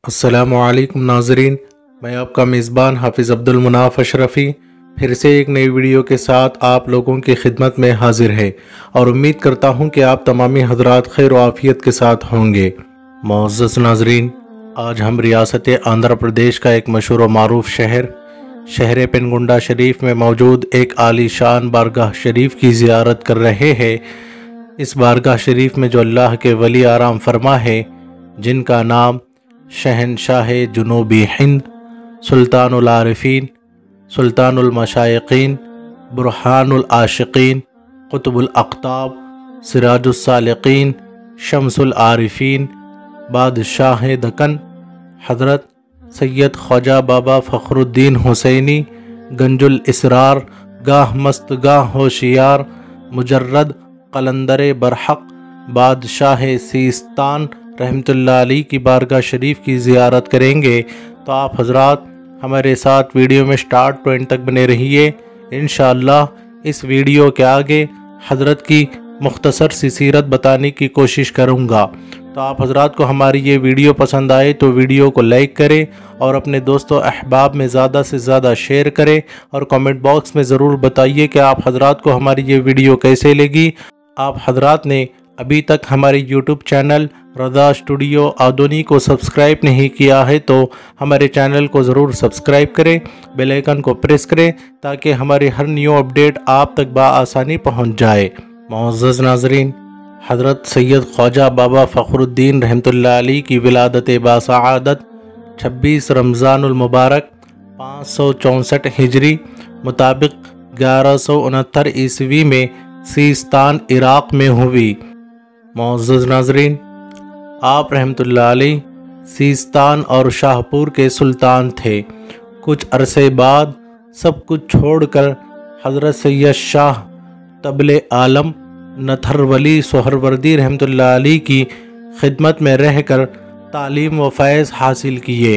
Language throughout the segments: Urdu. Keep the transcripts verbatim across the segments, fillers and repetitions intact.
अस्सलामु अलैकुम नाज़रीन, मैं आपका मेज़बान हाफिज़ अब्दुल मुनाफ़ अशरफ़ी फिर से एक नई वीडियो के साथ आप लोगों की खिदमत में हाजिर है और उम्मीद करता हूं कि आप तमामी हज़रात खैर व आफ़ियत के साथ होंगे। मुअज़्ज़ज़ नाज़रीन, आज हम रियासत आंध्र प्रदेश का एक मशहूर व मारूफ शहर शहर पेनगुंडा शरीफ में मौजूद एक आलीशान बारगाह शरीफ की ज़ियारत कर रहे हैं। इस बारगाह शरीफ में जो अल्लाह के वली आराम फरमा है, जिनका नाम शहनशाह जुनूबी हिंद, सुल्तानुल आरिफीन, सुल्तानुल मशाइकीन, बुरहानुल आशिकीन, कुतुबुल अक़ताब, सिराजुस सालिकीन, शम्सुल आरिफीन, बादशाह दक्कन हज़रत सैयद ख्वाजा बाबा फ़खरुद्दीन हुसैनी, गंजुल इसरार, गाह मस्त गाह होशियार, मुजर्रद कलंदर बरहक, बादशाह सीस्तान रहमतुल्लाह अलैह की बारगाह शरीफ की ज़ियारत करेंगे। तो आप हज़रात हमारे साथ वीडियो में स्टार्ट टू एंड तक बने रहिए। इंशाअल्लाह इस वीडियो के आगे हज़रत की मुख्तसर सी सीरत बताने की कोशिश करूँगा। तो आप हज़रात को हमारी ये वीडियो पसंद आए तो वीडियो को लाइक करें और अपने दोस्तों अहबाब में ज़्यादा से ज़्यादा शेयर करें और कमेंट बॉक्स में ज़रूर बताइए कि आप हज़रात को हमारी ये वीडियो कैसे लगी। आप हज़रात ने अभी तक हमारे YouTube channel Raza studio Adoni को सब्सक्राइब नहीं किया है तो हमारे चैनल को ज़रूर सब्सक्राइब करें, बेल आइकन को प्रेस करें ताकि हमारी हर न्यू अपडेट आप तक बआसानी पहुंच जाए। मुअज़्ज़ज़ नाज़रीन, हज़रत सैयद ख्वाजा बाबा फ़खरुद्दीन रहमतुल्लाह अलैह की विलादत बासआदत छब्बीस रमज़ानुल मुबारक पाँच सौ चौंसठ हिजरी मुताबिक ग्यारह सौ उनहत्तर ईस्वी में सीस्तान इराक़ में हुई। मुअज़्ज़ज़ नाज़रीन, आप रहमतुल्लाह अलैह सीस्तान और शाहपुर के सुल्तान थे। कुछ अरसे बाद सब कुछ छोड़कर हज़रत सैयद शाह तबले आलम नथरवली सोहरवर्दी रहमतुल्लाह अलैह की खिदमत में रहकर तालीम व फैज़ हासिल किए।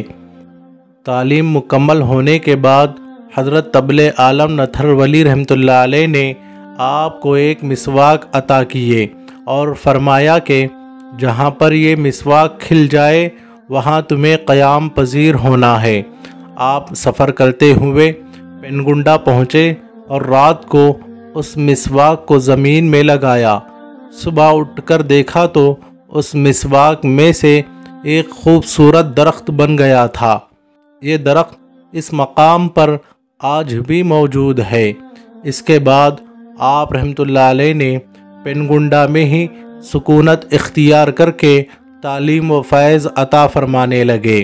तालीम मुकम्मल होने के बाद हज़रत तबले आलम नथरवली रहमतुल्लाह अलैह ने आपको एक मिसवाक अता किए और फरमाया कि जहाँ पर ये मिसवाक खिल जाए वहाँ तुम्हें क़याम पजीर होना है। आप सफ़र करते हुए पेनगुंडा पहुँचे और रात को उस मिसवाक को ज़मीन में लगाया। सुबह उठकर देखा तो उस मिसवाक में से एक खूबसूरत दरख्त बन गया था। ये दरख्त इस मकाम पर आज भी मौजूद है। इसके बाद आप रहमतुल्लाह अलैह ने पेनगुंडा में ही सुकूनत इख्तियार करके तालीम व फैज़ अता फरमाने लगे।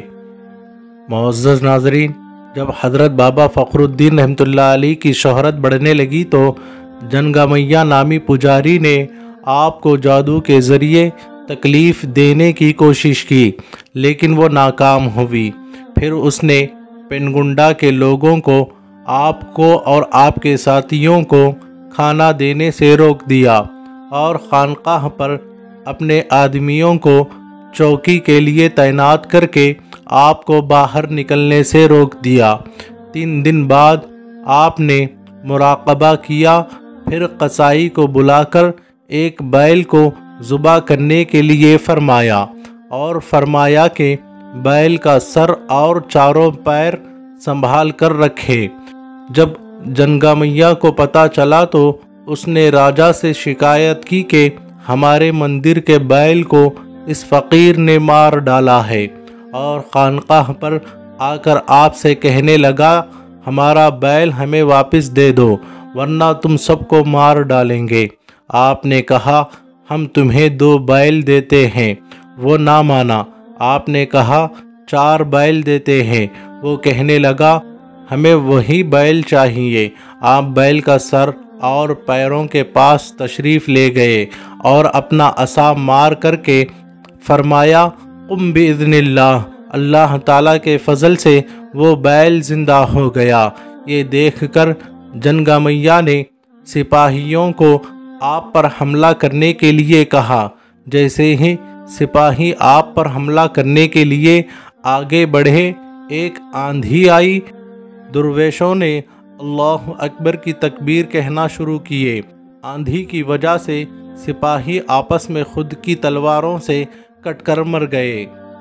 मुअज़्ज़ज़ नाज़रीन, जब हज़रत बाबा फ़खरुद्दीन रहमतुल्लाह अलैह की शोहरत बढ़ने लगी तो जनगामैया नामी पुजारी ने आपको जादू के ज़रिए तकलीफ़ देने की कोशिश की, लेकिन वो नाकाम हुई। फिर उसने पेनगुंडा के लोगों को आपको और आपके साथियों को खाना देने से रोक दिया और खानकाह पर अपने आदमियों को चौकी के लिए तैनात करके आपको बाहर निकलने से रोक दिया। तीन दिन बाद आपने मुराक़बा किया, फिर कसाई को बुलाकर एक बैल को ज़ुबा करने के लिए फरमाया और फरमाया कि बैल का सर और चारों पैर संभाल कर रखे। जब जनगामैया को पता चला तो उसने राजा से शिकायत की कि हमारे मंदिर के बैल को इस फ़कीर ने मार डाला है और खानकाह पर आकर आपसे कहने लगा, हमारा बैल हमें वापस दे दो वरना तुम सबको मार डालेंगे। आपने कहा, हम तुम्हें दो बैल देते हैं। वो ना माना। आपने कहा, चार बैल देते हैं। वो कहने लगा, हमें वही बैल चाहिए। आप बैल का सर और पैरों के पास तशरीफ़ ले गए और अपना असा मार करके फरमाया, कुम बिइज़्निल्लाह, अल्लाह ताला के फ़ज़ल से वो बैल ज़िंदा हो गया। ये देखकर जनगामैया ने सिपाहियों को आप पर हमला करने के लिए कहा। जैसे ही सिपाही आप पर हमला करने के लिए आगे बढ़े, एक आंधी आई। दुर्वेशों ने अल्लाह अकबर की तकबीर कहना शुरू किए। आंधी की वजह से सिपाही आपस में खुद की तलवारों से कटकर मर गए।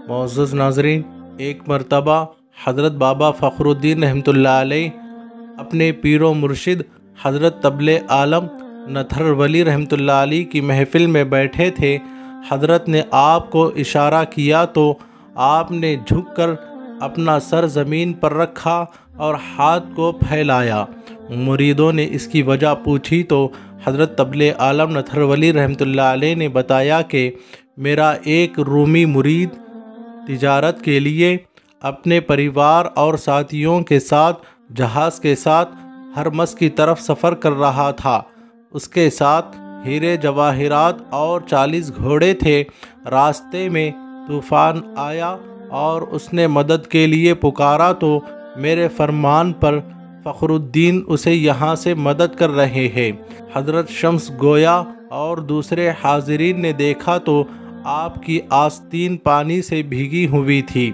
معزز ناظرین، ایک مرتبہ حضرت بابا فخر الدین رحمۃ اللہ علیہ اپنے پیر و مرشد حضرت طبلِ عالم نتھر ولی رحمۃ اللہ علیہ کی محفل میں بیٹھے تھے۔ حضرت نے آپ کو اشارہ کیا تو آپ نے جھک کر اپنا سر زمین پر رکھا اور ہاتھ کو پھیلایا۔ مریدوں نے اس کی وجہ پوچھی تو حضرت طبلِ عالم نتھر ولی رحمۃ اللہ علیہ نے بتایا کہ میرا ایک رومی مرید تجارت کے لیے اپنے پریوار اور ساتھیوں کے ساتھ جہاز کے ساتھ ہرمس کی طرف سفر کر رہا تھا۔ اس کے ساتھ ہیرے جواہرات اور چالیس گھوڑے تھے۔ راستے میں طوفان آیا اور اس نے مدد کے لیے پکارا تو میرے فرمان پر فخر الدین اسے یہاں سے مدد کر رہے ہیں۔ حضرت شمس گویا اور دوسرے حاضرین نے دیکھا تو آپ کی آستین پانی سے بھیگی ہوئی تھی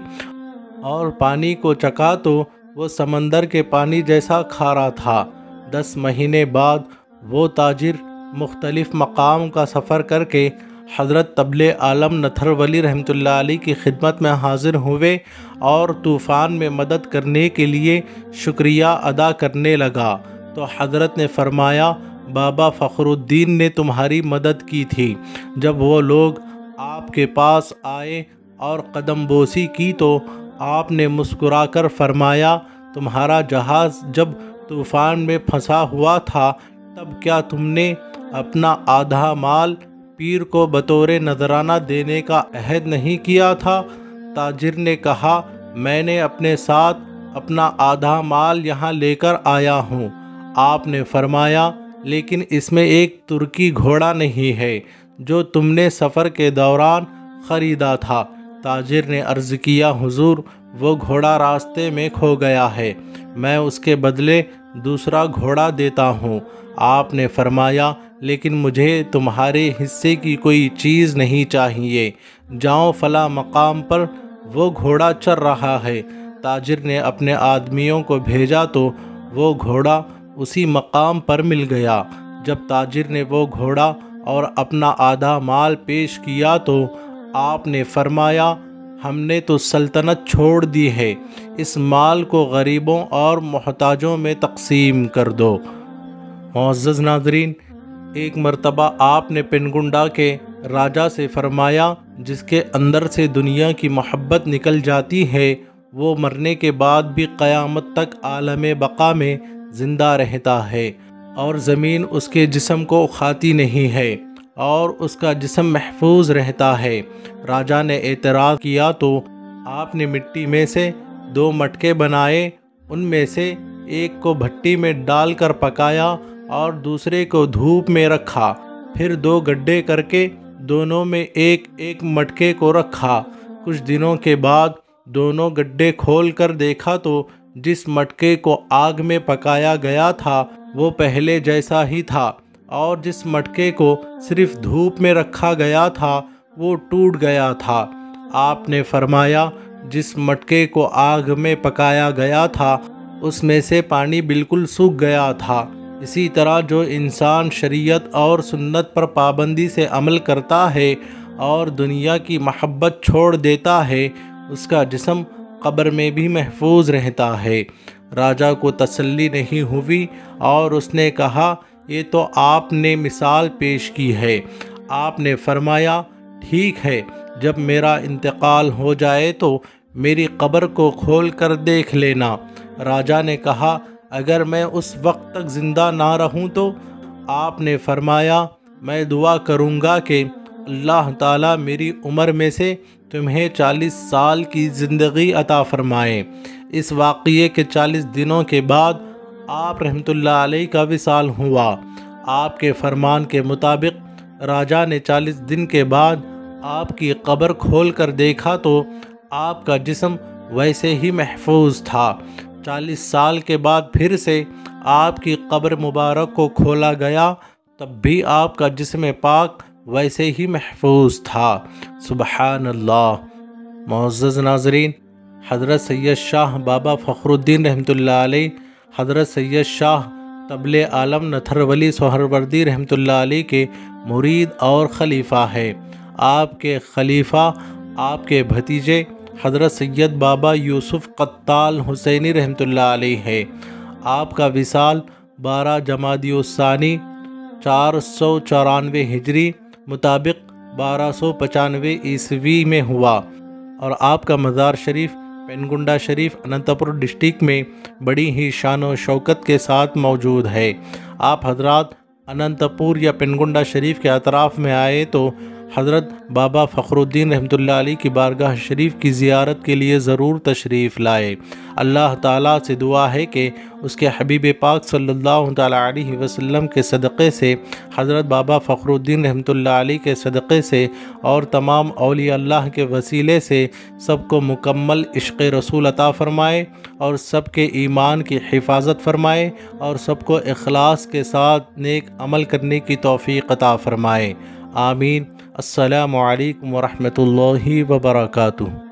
اور پانی کو چکھا تو وہ سمندر کے پانی جیسا کھارا تھا۔ دس مہینے بعد وہ تاجر مختلف مقام کا سفر کر کے حضرت طبلِ عالم نتھر ولی رحمۃ اللہ علیہ کی خدمت میں حاضر ہوئے اور طوفان میں مدد کرنے کے لیے شکریہ ادا کرنے لگا تو حضرت نے فرمایا، بابا فخر الدین نے تمہاری مدد کی تھی۔ جب وہ لوگ آپ کے پاس آئے اور قدم بوسی کی تو آپ نے مسکرا کر فرمایا، تمہارا جہاز جب طوفان میں پھنسا ہوا تھا تب کیا تم نے اپنا آدھا مال پیر کو بطور نذرانہ دینے کا عہد نہیں کیا تھا؟ تاجر نے کہا، میں نے اپنے ساتھ اپنا آدھا مال یہاں لے کر آیا ہوں۔ آپ نے فرمایا، لیکن اس میں ایک ترکی گھوڑا نہیں ہے جو تم نے سفر کے دوران خریدا تھا۔ تاجر نے عرض کیا، حضور وہ گھوڑا راستے میں کھو گیا ہے، میں اس کے بدلے دوسرا گھوڑا دیتا ہوں۔ آپ نے فرمایا، لیکن مجھے تمہارے حصے کی کوئی چیز نہیں چاہیے، جاؤ فلاں مقام پر وہ گھوڑا چر رہا ہے۔ تاجر نے اپنے آدمیوں کو بھیجا تو وہ گھوڑا اسی مقام پر مل گیا۔ جب تاجر نے وہ گھوڑا اور اپنا آدھا مال پیش کیا تو آپ نے فرمایا، ہم نے تو سلطنت چھوڑ دی ہے، اس مال کو غریبوں اور محتاجوں میں تقسیم کر دو۔ معزز ناظرین، ایک مرتبہ آپ نے پنگنڈا کے راجہ سے فرمایا، جس کے اندر سے دنیا کی محبت نکل جاتی ہے وہ مرنے کے بعد بھی قیامت تک عالم بقا میں زندہ رہتا ہے اور زمین اس کے جسم کو کھاتی نہیں ہے اور اس کا جسم محفوظ رہتا ہے۔ راجہ نے اعتراض کیا تو آپ نے مٹی میں سے دو مٹکے بنائے، ان میں سے ایک کو بھٹی میں ڈال کر پکایا اور دوسرے کو دھوپ میں رکھا، پھر دو گڈھے کر کے دونوں میں ایک ایک مٹکے کو رکھا۔ کچھ دنوں کے بعد دونوں گڈھے کھول کر دیکھا تو جس مٹکے کو آگ میں پکایا گیا تھا وہ پہلے جیسا ہی تھا، اور جس مٹکے کو صرف دھوپ میں رکھا گیا تھا وہ ٹوٹ گیا تھا۔ آپ نے فرمایا، جس مٹکے کو آگ میں پکایا گیا تھا اس میں سے پانی بالکل سوکھ گیا تھا۔ اسی طرح جو انسان شریعت اور سنت پر پابندی سے عمل کرتا ہے اور دنیا کی محبت چھوڑ دیتا ہے، اس کا جسم قبر میں بھی محفوظ رہتا ہے۔ راجہ کو تسلی نہیں ہوئی اور اس نے کہا، یہ تو آپ نے مثال پیش کی ہے۔ آپ نے فرمایا، ٹھیک ہے، جب میرا انتقال ہو جائے تو میری قبر کو کھول کر دیکھ لینا۔ راجہ نے کہا، اگر میں اس وقت تک زندہ نہ رہوں تو؟ آپ نے فرمایا، میں دعا کروں گا کہ اللہ تعالیٰ میری عمر میں سے تمہیں چالیس سال کی زندگی عطا فرمائے۔ اس واقعے کے چالیس دنوں کے بعد آپ رحمۃ اللہ علیہ کا وصال ہوا۔ آپ کے فرمان کے مطابق راجہ نے چالیس دن کے بعد آپ کی قبر کھول کر دیکھا تو آپ کا جسم ویسے ہی محفوظ تھا۔ چالیس سال کے بعد پھر سے آپ کی قبر مبارک کو کھولا گیا، تب بھی آپ کا جسم پاک ویسے ہی محفوظ تھا۔ سبحان اللہ۔ معزز ناظرین، حضرت سید شاہ بابا فخر الدین رحمۃ اللہ علیہ، حضرت سید شاہ طبلِ عالم نتھر ولی سہروردی رحمۃ اللہ علیہ کے مرید اور خلیفہ ہے۔ آپ کے خلیفہ آپ کے بھتیجے حضرت سید بابا یوسف قتال حسینی رحمۃ اللہ علیہ ہے۔ آپ کا وصال بارہ جمادی الثانی چار سو چورانوے ہجری مطابق بارہ سو پچانوے عیسوی میں ہوا، اور آپ کا مزار شریف پینگنڈا شریف اننت پور ڈسٹرکٹ میں بڑی ہی شان و شوکت کے ساتھ موجود ہے۔ آپ حضرات اننت پور یا پینگنڈا شریف کے اطراف میں آئے تو حضرت بابا فخر الدین رحمۃ اللہ علیہ کی بارگاہ شریف کی زیارت کے لیے ضرور تشریف لائے۔ اللہ تعالیٰ سے دعا ہے کہ اس کے حبیب پاک صلی اللہ تعالیٰ علیہ وسلم کے صدقے سے، حضرت بابا فخر الدین رحمۃ اللہ علیہ کے صدقے سے اور تمام اولیاء اللہ کے وسیلے سے سب کو مکمل عشق رسول عطا فرمائے، اور سب کے ایمان کی حفاظت فرمائے، اور سب کو اخلاص کے ساتھ نیک عمل کرنے کی توفیق عطا فرمائے۔ آمین۔ السلام علیکم ورحمۃ اللہ وبرکاتہ۔